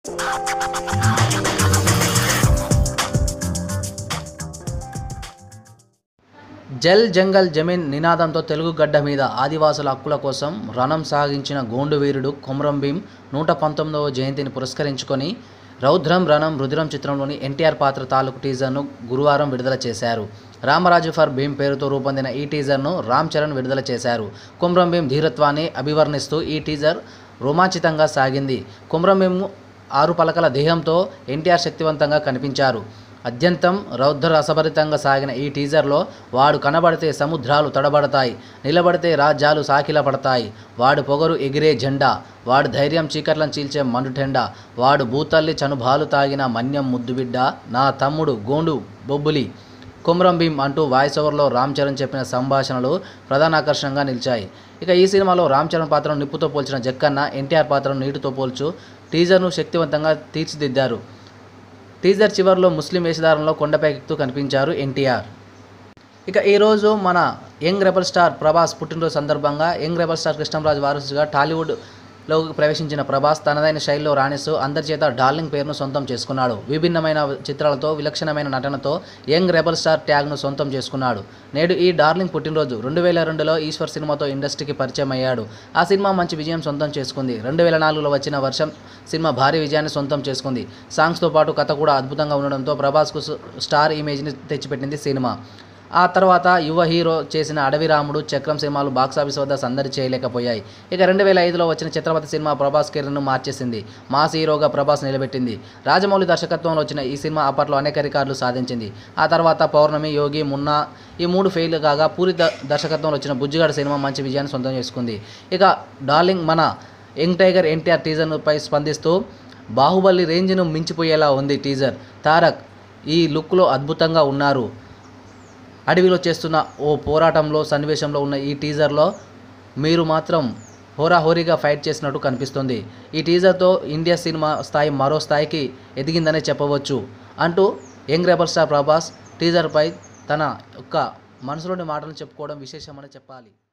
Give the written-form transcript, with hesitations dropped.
జల్ జంగల్ జమీన్ నినాదంతో తెలుగు గడ్డ మీద ఆదివాసుల హక్కుల కోసం రణం సాగించిన గోండు వీరుడు కొమరం భీం 119వ జయంతిని పురస్కరించుకొని రౌద్రం రణం రుధిరం చిత్రంలోని ఎన్టీఆర్ పాత్ర తాలూకు టీజర్ను గురువారం విడుదల చేశారు. రామరాజు ఫర్ భీం పేరుతో రూపొందిన ఈ టీజర్ను రామ్ చరణ్ విడుదల చేశారు. కొమరం భీం ధీరత్వాన్ని అభివర్ణిస్తూ ఈ టీజర్ రోమాంచితంగా సాగింది. కొమరం భీం 6 పలకల దేహంతో ఎన్టీఆర్ శక్తివంతంగా కనిపించారు. అత్యంతం రౌద్ర రసభరితంగా సాగిన ఈ టీజర్లో వాడు కనబడితే సముద్రాలు తడబడతాయి, నిలబడితే రాజ్యాలు సాకిల పడతాయి, వాడు పొగరు ఎగిరే జెండా, వాడు ధైర్యం చీకట్లను చీల్చే మండుటెండ, వాడు భూతల్లి చనుబాలు తాగిన మన్యం ముద్దుబిడ్డ, నా తమ్ముడు గోండు బొబ్బులి, కొమరం భీం అంటూ వాయిస్ ఓవర్లో రామ్ చరణ్ చెప్పిన సంభాషణలు ప్రధాన ఆకర్షణగా నిలిచాయి. ఇక ఈ సినిమాలో రామ్ చరణ్ పాత్రను నిప్పుతో పోల్చిన జక్కన్న ఎన్టీఆర్ పాత్రను నీటితో పోల్చు టీజర్ను శక్తివంతంగా తీర్చిదిద్దారు. టీజర్ చివరిలో ముస్లిం వేషధారణలో కొండపైకెక్కుతూ కనిపించారు ఎన్టీఆర్. ఇక ఈరోజు మన యంగ్ రెబల్ స్టార్ ప్రభాస్ పుట్టినరోజు సందర్భంగా యంగ్ రెబల్ స్టార్ కృష్ణంరాజు వారసుగా టాలీవుడ్లో ప్రవేశించిన ప్రభాస్ తనదైన శైలిలో రాణిస్తూ అందరి చేత డార్లింగ్ పేరును సొంతం చేసుకున్నాడు. విభిన్నమైన చిత్రాలతో విలక్షణమైన నటనతో యంగ్ రెబల్ స్టార్ ట్యాగ్ను సొంతం చేసుకున్నాడు. నేడు ఈ డార్లింగ్ పుట్టినరోజు. 2002లో ఈశ్వర్ సినిమాతో ఇండస్ట్రీకి పరిచయం అయ్యాడు. ఆ సినిమా మంచి విజయం సొంతం చేసుకుంది. 2004లో వచ్చిన వర్షం సినిమా భారీ విజయాన్ని సొంతం చేసుకుంది. సాంగ్స్తో పాటు కథ కూడా అద్భుతంగా ఉండడంతో ప్రభాస్కు స్టార్ ఇమేజ్ని తెచ్చిపెట్టింది సినిమా. ఆ తర్వాత యువ హీరో చేసిన అడవి రాముడు, చక్రం సినిమాలు బాక్సాఫీస్ వద్ద సందడి చేయలేకపోయాయి. ఇక 2005లో వచ్చిన ఛత్రపతి సినిమా ప్రభాస్ కెరీర్ను మార్చేసింది. మాస్ హీరోగా ప్రభాస్ నిలబెట్టింది. రాజమౌళి దర్శకత్వంలో వచ్చిన ఈ సినిమా అప్పట్లో అనేక రికార్డులు సాధించింది. ఆ తర్వాత పౌర్ణమి, యోగి, మున్నా ఈ 3 ఫెయిల్ కాగా పూరి దర్శకత్వంలో వచ్చిన బుజ్జిగాడ సినిమా మంచి విజయాన్ని సొంతం చేసుకుంది. ఇక డార్లింగ్ మన యంగ్ టైగర్ ఎన్టీఆర్ టీజర్పై స్పందిస్తూ బాహుబలి రేంజ్ను మించిపోయేలా ఉంది టీజర్. తారక్ ఈ లుక్లో అద్భుతంగా ఉన్నారు. అడవిలో చేస్తున్న ఓ పోరాటంలో సన్నివేశంలో ఉన్న ఈ టీజర్లో మీరు మాత్రం హోరాహోరీగా ఫైట్ చేసినట్టు కనిపిస్తుంది. ఈ టీజర్తో ఇండియా సినిమా స్థాయి మరో స్థాయికి ఎదిగిందనే చెప్పవచ్చు అంటూ యంగ్ రెబల్ స్టార్ ప్రభాస్ టీజర్పై తన యొక్క మనసులోని మాటలు చెప్పుకోవడం విశేషమని చెప్పాలి.